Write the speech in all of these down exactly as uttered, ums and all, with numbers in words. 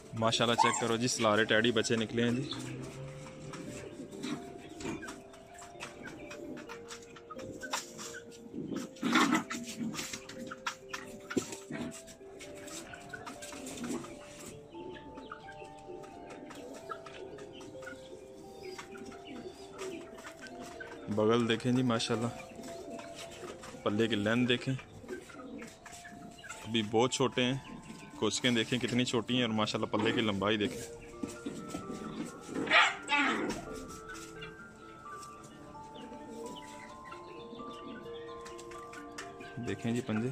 माशाल्लाह चेक करो जी, सलारे टैडी बच्चे निकले हैं जी। बगल देखें जी माशाल्लाह, पल्ले की लेंथ देखें, अभी बहुत छोटे हैं। कोचकें देखें कितनी छोटी हैं और माशाल्लाह पल्ले की लंबाई देखें। देखें जी पंजे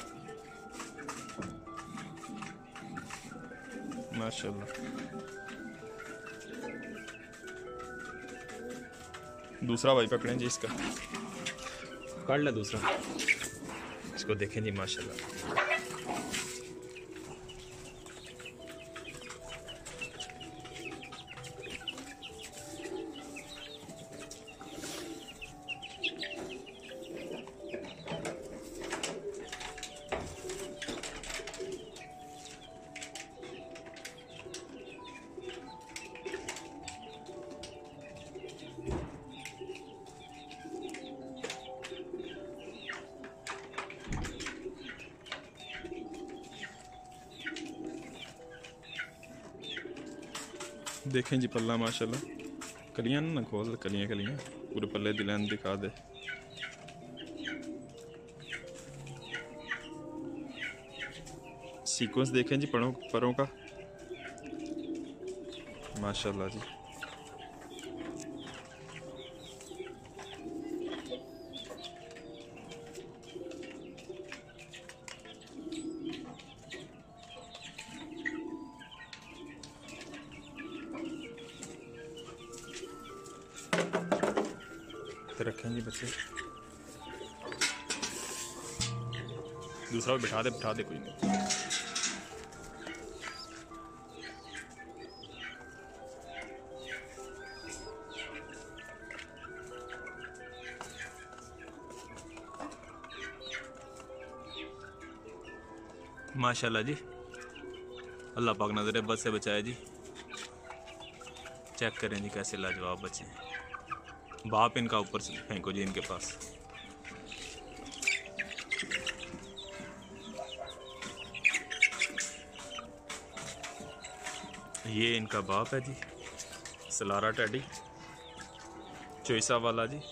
माशाल्लाह। दूसरा भाई पकड़ें जी, इसका काट ले दूसरा, इसको देखें जी माशाल्लाह। देखें जी पल्ला माशाल्लाह, कलियां ना खोल, कलियां कलियां पूरे पल्ले दी लेंथ दिखा दे। सीक्वेंस देखें जी परों परों का माशाल्लाह जी। रखें जी बच्चे, दूसरा भी बिठा दे बिठा दे कोई नहीं। माशाल्लाह जी, अल्लाह पाक नजर बद से बचाए जी। चेक करें जी कैसे लाजवाब बच्चे हैं। बाप इनका ऊपर से फेंको जी इनके पास। ये इनका बाप है जी, सलारा टैडी चोइसा वाला जी।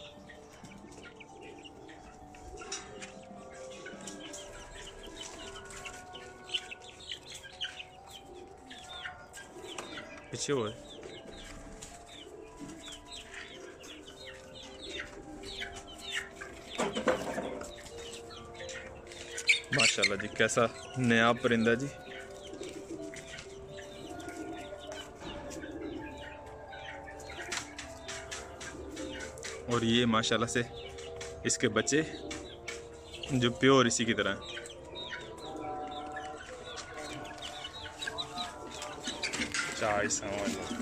पीछे हुआ है माशाल्लाह जी, कैसा नया परिंदा जी। और ये माशाल्लाह से इसके बच्चे जो प्योर इसी की तरह हैं। चाय सामान